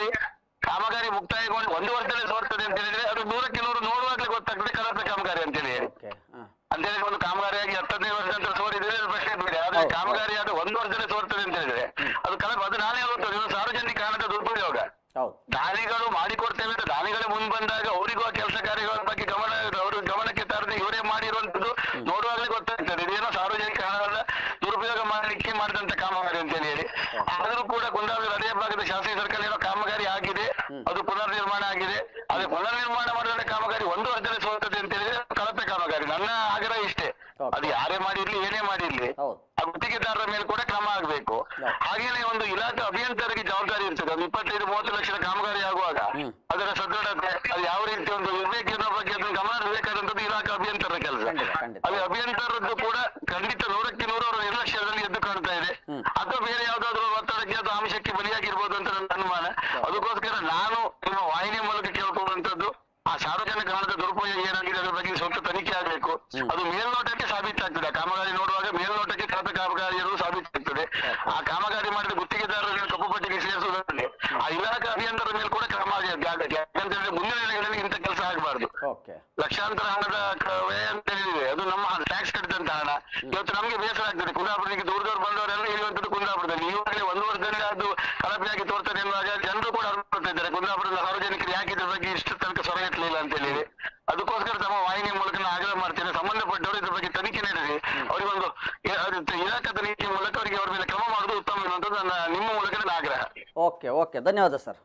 ಕಾಮಗಾರಿ ಮುಕ್ತಾಯಗೊಂಡು 1 ವರ್ಷದಲ್ಲೇ ಸೋರ್ತದೆ ಅಂತ ಹೇಳಿದ್ರೆ ಅದು 100ಕ್ಕೆ 100 ನೋಡುವಾಗಲೇ ಗೊತ್ತಾಗ್ತದೆ ಕಳಪೆ ಕಾಮಗಾರಿ ಅಂತ ಹೇಳಿ. ಅಂತೇಳಿ ಒಂದು ಕಾಮಗಾರಿಯಾಗಿ 15 ವರ್ಷದ ನಂತರ ಸೋರಿದ್ರೆ ಪ್ರಶ್ನೆ ಬೇಡ. ಆದ್ರೆ ಕಾಮಗಾರಿ ಅದು 1 ವರ್ಷದಲ್ಲೇ ಸೋರ್ತದೆ ಅಂತ ಹೇಳಿದ್ರೆ ಅದು ಕಳಪೆ. ಅದು ನಾನೇ ಹೇಳುತ್ತದೆ, ಇದು ಸಾರ್ವಜನಿಕ ಹಣದ ದುರುಪಯೋಗ. ದಾನಿಗಳು ಮಾಡಿಕೊಡ್ತೇವೆ ಅಂತ ದಾನಿಗಳೇ ಮುಂದೆ ಬಂದಾಗ ಅವರಿಗೂ ಆ ಕೆಲಸ ಕಾರ್ಯಗಳ ಬಗ್ಗೆ ಅವ್ರ ಗಮನಕ್ಕೆ ತರದೆ ಇವರೇ ಮಾಡಿರುವಂತದ್ದು ನೋಡುವಾಗಲೇ ಗೊತ್ತಾಗ್ತದೆ ಇದೇನೋ ಸಾರ್ವಜನಿಕ ಹಣವನ್ನ ದುರುಪಯೋಗ ಮಾಡಲಿಕ್ಕೆ ಮಾಡಿದಂತ ಕಾಮಗಾರಿ ಅಂತ ಹೇಳಿ. ಆದರೂ ಕೂಡ ಕುಂದಾಪುರ ಹೃದಯ ಭಾಗದ ಶಾಸ್ತ್ರಿ ಸರ್ಕಲ್ ಏನೋ ಕಾಮಗಾರಿ ಆಗಿದೆ, ಅದು ಪುನರ್ ನಿರ್ಮಾಣ ಆಗಿದೆ. ಅದೇ ಪುನರ್ ನಿರ್ಮಾಣ ಮಾಡಿದಂತ ಕಾಮಗಾರಿ 1 ವರ್ಷದಲ್ಲೇ ಸೋರ್ತದೆ ಅಂತ ಹೇಳಿದ್ರೆ ಕಳಪೆ ಕಾಮಗಾರಿ. ನನ್ನ ಆಗ್ರಹ ಇಷ್ಟೇ, ಅದು ಯಾರೇ ಮಾಡಿರ್ಲಿ ಏನೇ ಮಾಡಿರ್ಲಿ ಆ ಗುತ್ತಿಗೆದಾರರ ಮೇಲೆ ಕೂಡ ಕ್ರಮ ಆಗ್ಬೇಕು. ಹಾಗೇನೆ ಒಂದು ಇಲಾಖೆ ಅಭಿಯಂತರಿಗೆ ಜವಾಬ್ದಾರಿ ಇರ್ತದೆ. ಅದು 25-30 ಲಕ್ಷದ ಕಾಮಗಾರಿ ಆಗುವಾಗ ಅದರ ಸದೃಢತೆ ಅದು ಯಾವ ರೀತಿ ಒಂದು ಇರ್ಬೇಕು ಅನ್ನೋ ಬಗ್ಗೆ ಅದನ್ನು ಗಮನ ಇರಬೇಕಾದಂತದ್ದು ಇಲಾಖೆ ಅಭಿಯಂತರರ ಕೆಲಸ. ಅದು ಅಭಿಯಂತರದ್ದು ಕೂಡ ಖಂಡಿತ 100ಕ್ಕೆ 100 ಅವರ ನಿರ್ಲಕ್ಷ್ಯದಲ್ಲಿ ಎದ್ದು ಕಾಣ್ತಾ ಇದೆ. ಅಥವಾ ಬೇರೆ ಯಾವ್ದಾದ್ರು ಒತ್ತಡಕ್ಕೆ ಅದು ಆಮಿಷಕ್ಕೆ ಬಲಿಯಾಗಿರ್ಬೋದು ಅಂತ ನನ್ನ ಅನುಮಾನ. ಅದಕ್ಕೋಸ್ಕರ ನಾನು ನಿಮ್ಮ ವಾಹಿನಿ ಮೂಲಕ ಕೇಳ್ಕೊಳ್ಳುವಂತದ್ದು ಆ ಸಾರ್ವಜನಿಕ ಹಣದ ದುರುಪಯೋಗ ಏನಾಗಿದೆ ಅದರ ಬಗ್ಗೆ ಸ್ವಲ್ಪ ತನಿಖೆ ಆಗಬೇಕು. ಅದು ಮೇಲ್ನೋಟಕ್ಕೆ ಸಾಬೀತಾಗ್ತದೆ. ಕಾಮಗಾರಿ ನೋಡುವಾಗ ಮೇಲ್ನೋಟಕ್ಕೆ ಕಳಪೆ ಕಾಮಗಾರಿ ಇರುವುದು ಸಾಬೀತಾಗ್ತದೆ. ಆ ಕಾಮಗಾರಿ ಮಾಡಿದ ಗುತ್ತಿಗೆದಾರರನ್ನು ಕಪ್ಪು ಪಟ್ಟಿಗೆ ಸೇರಿಸುವುದರಲ್ಲಿ ಆ ಇಲಾಖೆ ಅಭಿಯಂತರ ಮೇಲೆ ಕೂಡ ಕ್ರಮ ಆಗಬೇಕು. ಯಾಕಂತಂದ್ರೆ ಮುಂದಿನ ದಿನಗಳಲ್ಲಿ ಇಂಥ ಕೆಲಸ ಆಗಬಾರ್ದು. ಲಕ್ಷಾಂತರ ಹಣದ ವ್ಯಯ ಅಂತ ಹೇಳಿದೆ, ಅದು ನಮ್ಮ ಟ್ಯಾಕ್ಸ್ ಕಟ್ಟಿದಂತ ಹಣ. ಇವತ್ತು ನಮ್ಗೆ ಬೇಸರ ಆಗ್ತದೆ. ಕುಂದಾಪುರಕ್ಕೆ ದೂರದವ್ರು ಬಂದವರೆಲ್ಲ ಇರುವಂತದ್ದು ಕುಂದಾಪುರದಲ್ಲಿ. ಈವಾಗಲೇ 1 ವರ್ಷದಲ್ಲಿ ಅದು ಕಳಪೆಯಾಗಿ ತೋರ್ತದೆ ಎನ್ನುವಾಗ ಜನರು ಕೂಡ ಅನುಭವಿಸ್ತಾ ಇದ್ದಾರೆ. ಕುಂದಾಪುರದ ಸಾರ್ವಜನಿಕರು ಯಾಕೆ ಇದ್ರ ಬಗ್ಗೆ ಇಷ್ಟು ತನಕ ಸೊರೆ ಎತ್ತಲಿಲ್ಲ ಅಂತ ಹೇಳಿ. ಅದಕ್ಕೋಸ್ಕರ ತಮ್ಮ ವಾಹಿನಿ ಮೂಲಕ ನಾನು ಆಗ್ರಹ ಮಾಡ್ತೇನೆ, ಸಂಬಂಧಪಟ್ಟವರು ಇದ್ರ ಬಗ್ಗೆ ತನಿಖೆ ನಡೆಸಿ ಅವರಿಗೊಂದು ಇಲಾಖಾ ತನಿಖೆ ಮೂಲಕ ಅವರಿಗೆ ಅವರ ಮೇಲೆ ಕ್ರಮ ಮಾಡುವುದು ಉತ್ತಮ ಎನ್ನುವಂಥದ್ದು ನನ್ನ ನಿಮ್ಮ ಮೂಲಕ ನನ್ನ ಆಗ್ರಹ. ಓಕೆ, ಧನ್ಯವಾದ ಸರ್.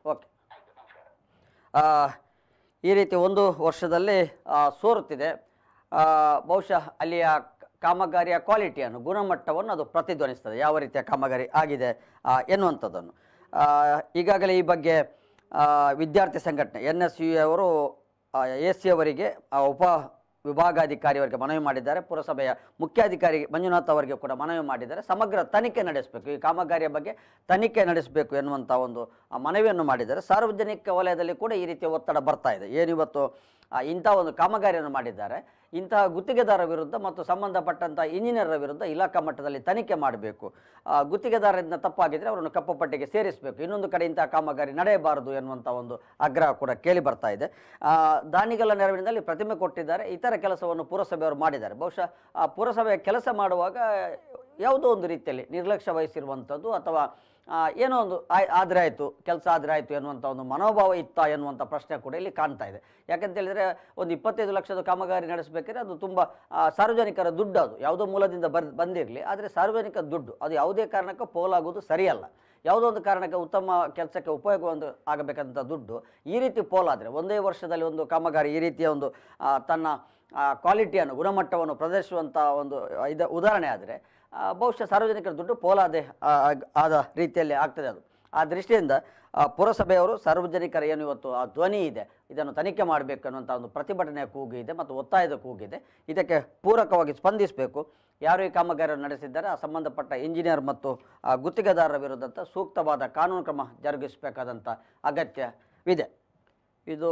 ಈ ರೀತಿ 1 ವರ್ಷದಲ್ಲಿ ಸೋರುತ್ತಿದೆ. ಬಹುಶಃ ಅಲ್ಲಿಯ ಕಾಮಗಾರಿಯ ಕ್ವಾಲಿಟಿಯನ್ನು, ಗುಣಮಟ್ಟವನ್ನು ಅದು ಪ್ರತಿಧ್ವನಿಸ್ತದೆ, ಯಾವ ರೀತಿಯ ಕಾಮಗಾರಿ ಆಗಿದೆ ಎನ್ನುವಂಥದ್ದನ್ನು. ಈಗಾಗಲೇ ಈ ಬಗ್ಗೆ ವಿದ್ಯಾರ್ಥಿ ಸಂಘಟನೆ NSU ಅವರು AC ಅವರಿಗೆ ಉಪ ವಿಭಾಗಾಧಿಕಾರಿಯವರಿಗೆ ಮನವಿ ಮಾಡಿದ್ದಾರೆ, ಪುರಸಭೆಯ ಮುಖ್ಯಾಧಿಕಾರಿ ಮಂಜುನಾಥ್ ಅವರಿಗೆ ಕೂಡ ಮನವಿ ಮಾಡಿದ್ದಾರೆ. ಸಮಗ್ರ ತನಿಖೆ ನಡೆಸಬೇಕು, ಈ ಕಾಮಗಾರಿಯ ಬಗ್ಗೆ ತನಿಖೆ ನಡೆಸಬೇಕು ಎನ್ನುವಂಥ ಒಂದು ಮನವಿಯನ್ನು ಮಾಡಿದ್ದಾರೆ. ಸಾರ್ವಜನಿಕ ವಲಯದಲ್ಲಿ ಕೂಡ ಈ ರೀತಿಯ ಒತ್ತಡ ಬರ್ತಾ ಇದೆ. ಏನಿವತ್ತು ಇಂಥ ಒಂದು ಕಾಮಗಾರಿಯನ್ನು ಮಾಡಿದ್ದಾರೆ, ಇಂತಹ ಗುತ್ತಿಗೆದಾರರ ವಿರುದ್ಧ ಮತ್ತು ಸಂಬಂಧಪಟ್ಟಂಥ ಇಂಜಿನಿಯರ್ರ ವಿರುದ್ಧ ಇಲಾಖಾ ಮಟ್ಟದಲ್ಲಿ ತನಿಖೆ ಮಾಡಬೇಕು. ಗುತ್ತಿಗೆದಾರರಿಂದ ತಪ್ಪಾಗಿದ್ದರೆ ಅವರನ್ನು ಕಪ್ಪು ಪಟ್ಟಿಗೆ ಸೇರಿಸಬೇಕು. ಇನ್ನೊಂದು ಕಡೆ ಇಂತಹ ಕಾಮಗಾರಿ ನಡೆಯಬಾರದು ಎನ್ನುವಂಥ ಒಂದು ಆಗ್ರಹ ಕೂಡ ಕೇಳಿ ಬರ್ತಾ ಇದೆ. ದಾನಿಗಳ ನೆರವಿನಲ್ಲಿ ಪ್ರತಿಮೆ ಕೊಟ್ಟಿದ್ದಾರೆ, ಇತರ ಕೆಲಸವನ್ನು ಪುರಸಭೆಯವರು ಮಾಡಿದ್ದಾರೆ. ಬಹುಶಃ ಪುರಸಭೆಯ ಕೆಲಸ ಮಾಡುವಾಗ ಯಾವುದೋ ಒಂದು ರೀತಿಯಲ್ಲಿ ನಿರ್ಲಕ್ಷ್ಯ ವಹಿಸಿರುವಂಥದ್ದು ಅಥವಾ ಏನೋ ಒಂದು ಆದರೆ ಆಯಿತು, ಕೆಲಸ ಆದರೆ ಆಯಿತು ಎನ್ನುವಂಥ ಒಂದು ಮನೋಭಾವ ಇತ್ತಾ ಎನ್ನುವಂಥ ಪ್ರಶ್ನೆ ಕೂಡ ಇಲ್ಲಿ ಕಾಣ್ತಾ ಇದೆ. ಯಾಕಂತ ಹೇಳಿದರೆ ಒಂದು 25 ಲಕ್ಷದ ಕಾಮಗಾರಿ ನಡೆಸಬೇಕಾದ್ರೆ ಅದು ತುಂಬ ಸಾರ್ವಜನಿಕರ ದುಡ್ಡು, ಅದು ಯಾವುದೋ ಮೂಲದಿಂದ ಬಂದಿರಲಿ, ಆದರೆ ಸಾರ್ವಜನಿಕ ದುಡ್ಡು ಅದು ಯಾವುದೇ ಕಾರಣಕ್ಕೂ ಪೋಲಾಗುವುದು ಸರಿಯಲ್ಲ. ಯಾವುದೋ ಒಂದು ಕಾರಣಕ್ಕೆ ಉತ್ತಮ ಕೆಲಸಕ್ಕೆ ಉಪಯೋಗ ಆಗಬೇಕಂತ ದುಡ್ಡು ಈ ರೀತಿ ಪೋಲಾದರೆ, ಒಂದೇ ವರ್ಷದಲ್ಲಿ ಒಂದು ಕಾಮಗಾರಿ ಈ ರೀತಿಯ ಒಂದು ತನ್ನ ಕ್ವಾಲಿಟಿಯನ್ನು, ಗುಣಮಟ್ಟವನ್ನು ಪ್ರದರ್ಶಿಸುವಂಥ ಒಂದು ಉದಾಹರಣೆ ಆದರೆ ಬಹುಶಃ ಸಾರ್ವಜನಿಕರ ದುಡ್ಡು ಪೋಲಾದೆ ಆದ ರೀತಿಯಲ್ಲಿ ಆಗ್ತದೆ. ಅದು ಆ ದೃಷ್ಟಿಯಿಂದ ಪುರಸಭೆಯವರು ಸಾರ್ವಜನಿಕರ ಏನು ಇವತ್ತು ಆ ಧ್ವನಿ ಇದೆ, ಇದನ್ನು ತನಿಖೆ ಮಾಡಬೇಕು ಅನ್ನುವಂಥ ಒಂದು ಪ್ರತಿಭಟನೆಯ ಕೂಗು ಇದೆ ಮತ್ತು ಒತ್ತಾಯದ ಕೂಗಿದೆ. ಇದಕ್ಕೆ ಪೂರಕವಾಗಿ ಸ್ಪಂದಿಸಬೇಕು. ಯಾರು ಈ ಕಾಮಗಾರಿಯನ್ನು ನಡೆಸಿದ್ದಾರೆ ಆ ಸಂಬಂಧಪಟ್ಟ ಇಂಜಿನಿಯರ್ ಮತ್ತು ಗುತ್ತಿಗೆದಾರರ ವಿರುದ್ಧ ಸೂಕ್ತವಾದ ಕಾನೂನು ಕ್ರಮ ಜರುಗಿಸಬೇಕಾದಂಥ ಅಗತ್ಯವಿದೆ. ಇದು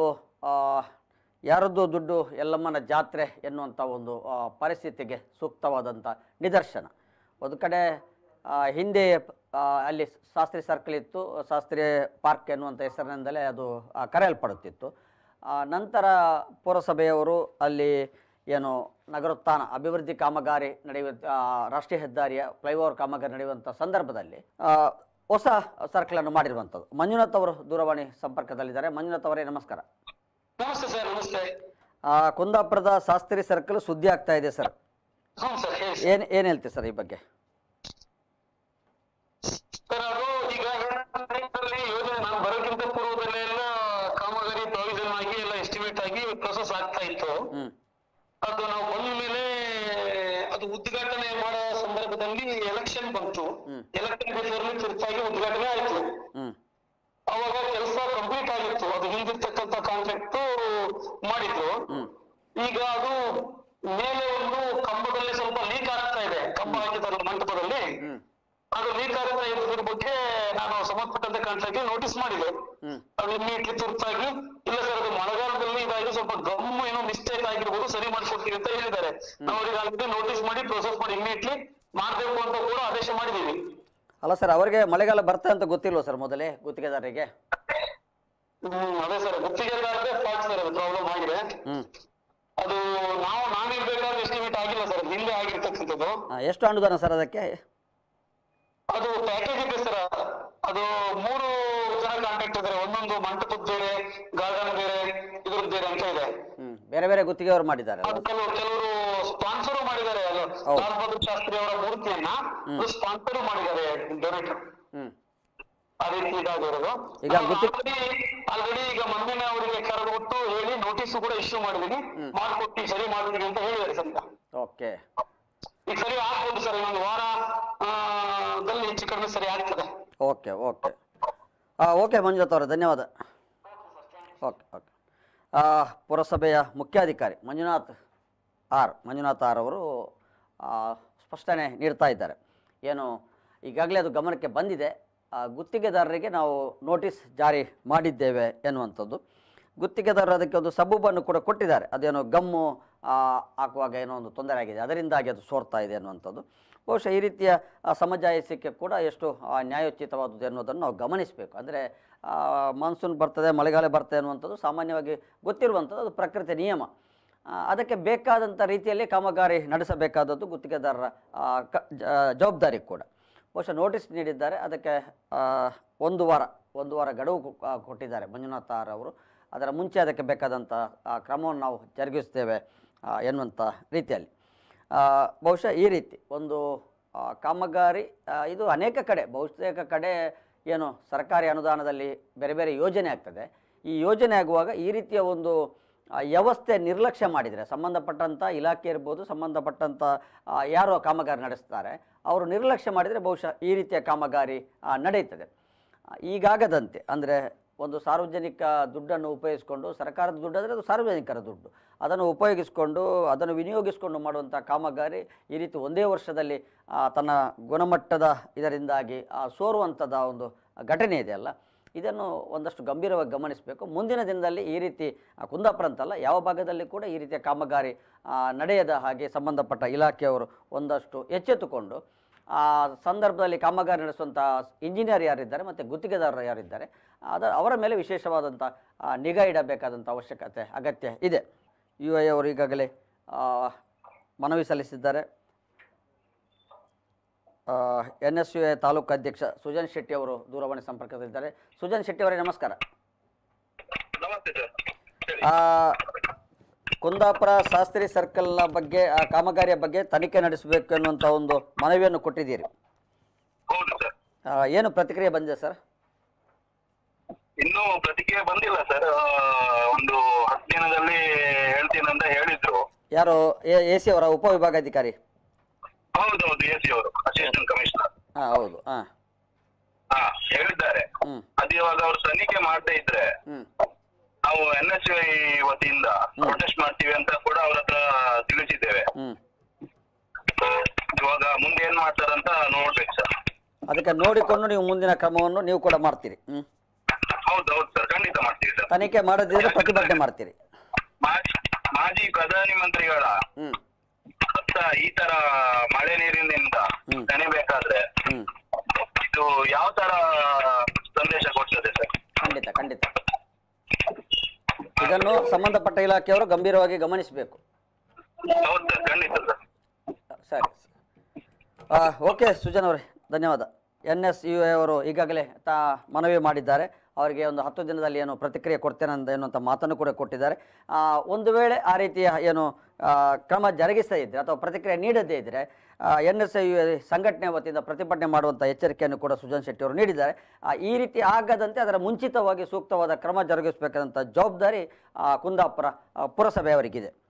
ಯಾರದ್ದು ದುಡ್ಡು ಎಲ್ಲಮ್ಮನ ಜಾತ್ರೆ ಎನ್ನುವಂಥ ಒಂದು ಪರಿಸ್ಥಿತಿಗೆ ಸೂಕ್ತವಾದಂಥ ನಿದರ್ಶನ. ಒಂದು ಕಡೆ ಹಿಂದೆ ಅಲ್ಲಿ ಶಾಸ್ತ್ರಿ ಸರ್ಕಲ್ ಇತ್ತು, ಶಾಸ್ತ್ರಿ ಪಾರ್ಕ್ ಎನ್ನುವಂಥ ಹೆಸರಿನಿಂದಲೇ ಅದು ಕರೆಯಲ್ಪಡುತ್ತಿತ್ತು. ನಂತರ ಪುರಸಭೆಯವರು ಅಲ್ಲಿ ಏನು ನಗರೋತ್ಥಾನ ಅಭಿವೃದ್ಧಿ ಕಾಮಗಾರಿ ನಡೆಯುವ ರಾಷ್ಟ್ರೀಯ ಹೆದ್ದಾರಿಯ ಫ್ಲೈಓವರ್ ಕಾಮಗಾರಿ ನಡೆಯುವಂಥ ಸಂದರ್ಭದಲ್ಲಿ ಹೊಸ ಸರ್ಕಲನ್ನು ಮಾಡಿರುವಂಥದ್ದು. ಮಂಜುನಾಥ್ ಅವರು ದೂರವಾಣಿ ಸಂಪರ್ಕದಲ್ಲಿದ್ದಾರೆ. ಮಂಜುನಾಥ್ ಅವರೇ, ನಮಸ್ಕಾರ. ನಮಸ್ತೆ ಸರ್. ನಮಸ್ತೆ. ಕುಂದಾಪುರದ ಶಾಸ್ತ್ರಿ ಸರ್ಕಲ್ ಸುದ್ದಿ ಆಗ್ತಾ ಇದೆ ಸರ್. ಏನ್ ಹೇಳ್ತೀವಿ ಸರ್ ಈ ಬಗ್ಗೆ? ಸರ್, ಅದು ಈಗ ಯೋಜನೆ ನಾನು ಬರೋಕ್ಕಿಂತ ಪೂರ್ವದಲ್ಲೆಲ್ಲ ಕಾಮಗಾರಿ ಪ್ರಾವಿಷನ್ ಆಗಿ ಎಲ್ಲ ಎಸ್ಟಿಮೇಟ್ ಆಗಿ ಪ್ರೊಸೆಸ್ ಆಗ್ತಾ ಇತ್ತು. ಅದು ನಾವು ಬಂದ ಮೇಲೆ ಅದು ಉದ್ಘಾಟನೆ ಮಾಡೋ ಸಂದರ್ಭದಲ್ಲಿ ಎಲೆಕ್ಷನ್ ಬಂತು. ಎಲೆಕ್ಷನ್ ಬಿಫೋರ್ಲಿ ತುರ್ತಾಗಿ ಉದ್ಘಾಟನೆ ಆಯ್ತು. ಅವಾಗ ಕೆಲಸ ಕಂಪ್ಲೀಟ್ ಆಗಿತ್ತು. ಅದು ಹಿಂದಿರ್ತಕ್ಕಂಥ ಕಾಂಟ್ರಾಕ್ಟ್ ಮಾಡಿದ್ರು. ಈಗ ಅದು ಮೇಲೆ ಒಂದು ಕಂಬದಲ್ಲಿ ಸ್ವಲ್ಪ ಲೀಕ್ ಆಗ್ತಾ ಇದೆ. ಕಂಬ ಹಾಕಿದಾರಲ್ಲ ಮಂಟಪದಲ್ಲಿ, ಅದು ಲೀಕ್ ಆಗ್ತಾ ಇರೋದ್ರ ಬಗ್ಗೆ ನಾನು ಸಂಬಂಧಪಟ್ಟಂತ ಕಾಂಟ್ರಾಕ್ಟ್ ನೋಟಿಸ್ ಮಾಡಿದೆ. ಅದು ಇಮಿಡಿಯೇಟ್ಲಿ ತುರ್ತಾಗಿ, ಇಲ್ಲ ಸರ್ ಅದು ಮಳೆಗಾಲದಲ್ಲಿ ಇದಾಗಿ ಸ್ವಲ್ಪ ಗಮ್ ಏನೋ ಮಿಸ್ಟೇಕ್ ಆಗಿರ್ಬೋದು, ಸರಿ ಮಾಡಿಕೊಡ್ತೀವಿ ಅಂತ ಹೇಳಿದ್ದಾರೆ. ನಾವು ಅವ್ರಿಗೆ ಆಲ್ರೆಡಿ ನೋಟಿಸ್ ಮಾಡಿ ಪ್ರೊಸೆಸ್ ಮಾಡಿ ಇಮಿಡಿಯೇಟ್ಲಿ ಮಾಡ್ಬೇಕು ಅಂತ ಕೂಡ ಆದೇಶ ಮಾಡಿದೀವಿ. ಅಲ್ಲ ಸರ್, ಅವರಿಗೆ ಮಳೆಗಾಲ ಬರ್ತಾ ಅಂತ ಗೊತ್ತಿಲ್ವಾ ಸರ್ ಮೊದಲೇ ಗುತ್ತಿಗೆದಾರರಿಗೆ? ಅದೇ ಸರ್, ಗುತ್ತಿಗೆದಾರರಿಗೆ ಫಾಲ್ಟ್ ಸರ್, ಅದು ಪ್ರಾಬ್ಲಮ್ ಆಗಿದೆ. ಅದು ನಾನಿರ್ಬೇಕಾದ್ರೆ ಎಸ್ಟಿಮೇಟ್ ಆಗಿಲ್ಲ ಸರ್, ಹಿಂದೆ ಆಗಿರ್ತಕ್ಕಂಥದ್ದು. ಎಷ್ಟು ಅನುದಾನ ಸರ್ ಅದಕ್ಕೆ? ಅದು ಪ್ಯಾಕೇಜ್ ಇದೆ ಸರ್. ಅದು 3 ಜನ ಕಾಂಟ್ರಾಕ್ಟ್ ಇದ್ದಾರೆ. ಒಂದೊಂದು ಮಂಟಪದ ಬೇರೆ, ಗಾರ್ಡನ್ ಬೇರೆ, ಇದ್ರದ್ದು ಬೇರೆ ಅಂತ ಇದೆ. ಬೇರೆ ಬೇರೆ ಗುತ್ತಿಗೆಯವರು ಮಾಡಿದ್ದಾರೆ. ಕೆಲವರು ಸ್ಪಾನ್ಸರ್ ಮಾಡಿದ್ದಾರೆ. ಲಾಲ್ ಬಹದ್ದೂರ್ ಶಾಸ್ತ್ರಿ ಅವರ ಮೂರ್ತಿಯನ್ನ ಸ್ಪಾನ್ಸರ್ ಮಾಡಿದ್ದಾರೆ, ಡೊನೇಟರ್. ಆ ರೀತಿ ಇದಾಗಿರೋದು. ಈಗ ಆಲ್ರೆಡಿ ಈಗ ಮೊನ್ನೆ ಅವರಿಗೆ ಕರೆದುಬಿಟ್ಟು ಹೇಳಿ ನೋಟಿಸ್ ಕೂಡ ಇಶ್ಯೂ ಮಾಡಿದೀನಿ, ಮಾಡ್ಕೊಟ್ಟು ಸರಿ ಮಾಡ್ತೀನಿ ಅಂತ ಹೇಳಿದ್ದಾರೆ ಸರ್. ಓಕೆ, ಈಗ ಸರಿ ಆಗ್ಬೋದು ಸರ್, ಇನ್ನೊಂದು ವಾರದಲ್ಲಿ ಹೆಚ್ಚು ಕಡಿಮೆ ಸರಿ ಆಗ್ತದೆ. ಓಕೆ ಓಕೆ ಓಕೆ ಮಂಜುನಾಥ್ ಅವರೇ, ಧನ್ಯವಾದ. Okay okay. ಪುರಸಭೆಯ ಮುಖ್ಯಾಧಿಕಾರಿ ಮಂಜುನಾಥ್ ಆರ್ ಅವರು ಸ್ಪಷ್ಟನೆ ನೀಡ್ತಾ ಇದ್ದಾರೆ. ಏನು ಈಗಾಗಲೇ ಅದು ಗಮನಕ್ಕೆ ಬಂದಿದೆ, ಗುತ್ತಿಗೆದಾರರಿಗೆ ನಾವು ನೋಟಿಸ್ ಜಾರಿ ಮಾಡಿದ್ದೇವೆ ಎನ್ನುವಂಥದ್ದು. ಗುತ್ತಿಗೆದಾರರು ಅದಕ್ಕೆ ಒಂದು ಸಬೂಬನ್ನು ಕೂಡ ಕೊಟ್ಟಿದ್ದಾರೆ. ಅದೇನೋ ಗಮ್ಮು ಹಾಕುವಾಗ ಏನೋ ಒಂದು ತೊಂದರೆ ಆಗಿದೆ, ಅದರಿಂದಾಗಿ ಅದು ಸೋರ್ತಾ ಇದೆ ಅನ್ನುವಂಥದ್ದು. ಬಹುಶಃ ಈ ರೀತಿಯ ಸಮಜಾಯಿಸಕ್ಕೆ ಕೂಡ ಎಷ್ಟು ನ್ಯಾಯೋಚಿತವಾದದ್ದು ಎನ್ನುವುದನ್ನು ನಾವು ಗಮನಿಸಬೇಕು. ಅಂದರೆ ಮಾನ್ಸೂನ್ ಬರ್ತದೆ, ಮಳೆಗಾಲ ಬರ್ತದೆ ಅನ್ನುವಂಥದ್ದು ಸಾಮಾನ್ಯವಾಗಿ ಗೊತ್ತಿರುವಂಥದ್ದು, ಅದು ಪ್ರಕೃತಿ ನಿಯಮ. ಅದಕ್ಕೆ ಬೇಕಾದಂಥ ರೀತಿಯಲ್ಲಿ ಕಾಮಗಾರಿ ನಡೆಸಬೇಕಾದದ್ದು ಗುತ್ತಿಗೆದಾರರ ಜವಾಬ್ದಾರಿ ಕೂಡ. ಬಹುಶಃ ನೋಟಿಸ್ ನೀಡಿದ್ದಾರೆ, ಅದಕ್ಕೆ ಒಂದು ವಾರ ಗಡುವು ಕೊಟ್ಟಿದ್ದಾರೆ ಮಂಜುನಾಥ್ ಅವರು. ಅದರ ಮುಂಚೆ ಅದಕ್ಕೆ ಬೇಕಾದಂಥ ಕ್ರಮವನ್ನು ನಾವು ಜರುಗಿಸ್ತೇವೆ ಎನ್ನುವಂಥ ರೀತಿಯಲ್ಲಿ. ಬಹುಶಃ ಈ ರೀತಿ ಒಂದು ಕಾಮಗಾರಿ ಇದು ಅನೇಕ ಕಡೆ, ಬಹುತೇಕ ಕಡೆ ಏನು ಸರ್ಕಾರಿ ಅನುದಾನದಲ್ಲಿ ಬೇರೆ ಬೇರೆ ಯೋಜನೆ ಆಗ್ತದೆ. ಈ ಯೋಜನೆ ಆಗುವಾಗ ಈ ರೀತಿಯ ಒಂದು ವ್ಯವಸ್ಥೆ ನಿರ್ಲಕ್ಷ್ಯ ಮಾಡಿದರೆ, ಸಂಬಂಧಪಟ್ಟಂಥ ಇಲಾಖೆ ಇರ್ಬೋದು, ಸಂಬಂಧಪಟ್ಟಂಥ ಯಾರು ಕಾಮಗಾರಿ ನಡೆಸ್ತಾರೆ ಅವರು ನಿರ್ಲಕ್ಷ್ಯ ಮಾಡಿದರೆ ಬಹುಶಃ ಈ ರೀತಿಯ ಕಾಮಗಾರಿ ನಡೆಯುತ್ತದೆ. ಈಗಾಗದಂತೆ ಅಂದರೆ ಒಂದು ಸಾರ್ವಜನಿಕ ದುಡ್ಡನ್ನು ಉಪಯೋಗಿಸಿಕೊಂಡು, ಸರ್ಕಾರದ ದುಡ್ಡು ಅಂದರೆ ಅದು ಸಾರ್ವಜನಿಕರ ದುಡ್ಡು, ಅದನ್ನು ಉಪಯೋಗಿಸಿಕೊಂಡು ಅದನ್ನು ವಿನಿಯೋಗಿಸಿಕೊಂಡು ಮಾಡುವಂಥ ಕಾಮಗಾರಿ ಈ ರೀತಿ ಒಂದೇ ವರ್ಷದಲ್ಲಿ ತನ್ನ ಗುಣಮಟ್ಟದ ಇದರಿಂದಾಗಿ ಸೋರುವಂಥದ್ದು ಒಂದು ಘಟನೆ ಇದೆಯಲ್ಲ, ಇದನ್ನು ಒಂದಷ್ಟು ಗಂಭೀರವಾಗಿ ಗಮನಿಸಬೇಕು. ಮುಂದಿನ ದಿನದಲ್ಲಿ ಈ ರೀತಿ ಕುಂದಾಪುರ ಅಂತಲ್ಲ, ಯಾವ ಭಾಗದಲ್ಲಿ ಕೂಡ ಈ ರೀತಿಯ ಕಾಮಗಾರಿ ನಡೆಯದ ಹಾಗೆ ಸಂಬಂಧಪಟ್ಟ ಇಲಾಖೆಯವರು ಒಂದಷ್ಟು ಎಚ್ಚೆತ್ತುಕೊಂಡು ಆ ಸಂದರ್ಭದಲ್ಲಿ ಕಾಮಗಾರಿ ನಡೆಸುವಂಥ ಇಂಜಿನಿಯರ್ ಯಾರಿದ್ದಾರೆ ಮತ್ತು ಗುತ್ತಿಗೆದಾರರು ಯಾರಿದ್ದಾರೆ ಅವರ ಮೇಲೆ ವಿಶೇಷವಾದಂಥ ನಿಗಾ ಇಡಬೇಕಾದಂಥ ಅವಶ್ಯಕತೆ ಅಗತ್ಯ ಇದೆ. UIA ಅವರು ಈಗಾಗಲೇ ಮನವಿ ಸಲ್ಲಿಸಿದ್ದಾರೆ. NSUA ತಾಲೂಕು ಅಧ್ಯಕ್ಷ ಸುಜನ್ ಶೆಟ್ಟಿ ಅವರು ದೂರವಾಣಿ ಸಂಪರ್ಕದಲ್ಲಿದ್ದಾರೆ. ಸುಜನ್ ಶೆಟ್ಟಿ ಅವರೇ ನಮಸ್ಕಾರ. ಕುಂದಾಪುರ ಶಾಸ್ತ್ರಿ ಸರ್ಕಲ್ನ ಬಗ್ಗೆ ಕಾಮಗಾರಿಯ ಬಗ್ಗೆ ತನಿಖೆ ನಡೆಸಬೇಕು ಎನ್ನುವಂಥ ಒಂದು ಮನವಿಯನ್ನು ಕೊಟ್ಟಿದ್ದೀರಿ. ಏನು ಪ್ರತಿಕ್ರಿಯೆ ಬಂದಿದೆ ಸರ್? ಇನ್ನೂ ಪ್ರತಿಕ್ರಿಯೆ ಬಂದಿಲ್ಲ ಸರ್. ಒಂದು 10 ದಿನದಲ್ಲಿ ಹೇಳ್ತೀನಿ ಅಂತ ಹೇಳಿದ್ರು. ಯಾರು? AC ಅವರ ಉಪವಿಭಾಗಾಧಿಕಾರಿ? ಹೌದೌದು, AC ಅವರು, ಅಸಿಸ್ಟೆಂಟ್ ಕಮಿಷನರ್. ಹೌದು. ಹೇಳಿದ್ದಾರೆ. ಅದು ಇವಾಗ ಅವ್ರು ತನಿಖೆ ಮಾಡದೇ ಇದ್ರೆ ನಾವು NSUI ವತಿಯಿಂದ ಪ್ರೊಟೆಸ್ಟ್ ಮಾಡ್ತೀವಿ ಅಂತ ಕೂಡ ಅವ್ರ ಹತ್ರ ತಿಳಿಸಿದ್ದೇವೆ. ಇವಾಗ ಮುಂದೆ ಏನ್ ಮಾಡ್ತಾರಂತ ನೋಡ್ಬೇಕು ಸರ್. ಅದಕ್ಕೆ ನೋಡಿಕೊಂಡು ನೀವು ಮುಂದಿನ ಕ್ರಮವನ್ನು ನೀವು ಕೂಡ ಮಾಡ್ತೀರಿ? ಹೌದೌದು ಸರ್, ಖಂಡಿತ ಮಾಡ್ತೀವಿ ಸರ್. ತನಿಖೆ ಮಾಡದಿದ್ರೆ ಪ್ರತಿಭಟನೆ ಮಾಡ್ತೀರಿ? ಮಾಜಿ ಪ್ರಧಾನಿ ಮಂತ್ರಿಗಳ ಈ ತರ ಮಳೆ ನೀರಿನಿಂದ ನೆನೆಬೇಕಾದ್ರೆ ಇದು ಯಾವ ತರ ಸಂದೇಶ ಕೊಡ್ತದೆ ಸರ್? ಖಂಡಿತ ಖಂಡಿತ ಇದನ್ನು ಸಂಬಂಧಪಟ್ಟ ಇಲಾಖೆಯವರು ಗಂಭೀರವಾಗಿ ಗಮನಿಸಬೇಕು. ಹೌದು ಸರ್, ಖಂಡಿತ ಸರ್. ಸರಿ. ಓಕೆ ಸುಜನ್ ಅವರೇ, ಧನ್ಯವಾದ. NSUA ಅವರು ಈಗಾಗಲೇ ಮನವಿ ಮಾಡಿದ್ದಾರೆ. ಅವರಿಗೆ ಒಂದು 10 ದಿನದಲ್ಲಿ ಏನು ಪ್ರತಿಕ್ರಿಯೆ ಕೊಡ್ತೇನೆ ಎನ್ನುವಂಥ ಮಾತನ್ನು ಕೂಡ ಕೊಟ್ಟಿದ್ದಾರೆ. ಒಂದು ವೇಳೆ ಆ ರೀತಿಯ ಏನು ಕ್ರಮ ಜರುಗಿಸದೇ ಇದ್ದರೆ ಅಥವಾ ಪ್ರತಿಕ್ರಿಯೆ ನೀಡದೇ ಇದ್ದರೆ NSUA ಸಂಘಟನೆ ವತಿಯಿಂದ ಪ್ರತಿಭಟನೆ ಮಾಡುವಂಥ ಎಚ್ಚರಿಕೆಯನ್ನು ಕೂಡ ಸುಜನ್ ಶೆಟ್ಟಿ ಅವರು ನೀಡಿದ್ದಾರೆ. ಈ ರೀತಿ ಆಗದಂತೆ ಅದರ ಮುಂಚಿತವಾಗಿ ಸೂಕ್ತವಾದ ಕ್ರಮ ಜರುಗಿಸಬೇಕಾದಂಥ ಜವಾಬ್ದಾರಿ ಕುಂದಾಪುರ ಪುರಸಭೆಯವರಿಗಿದೆ.